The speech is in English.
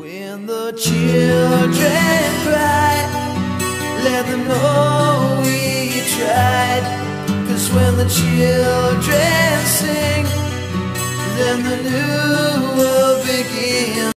When the children cry, let them know we tried. 'Cause when the children sing, then the new world begins.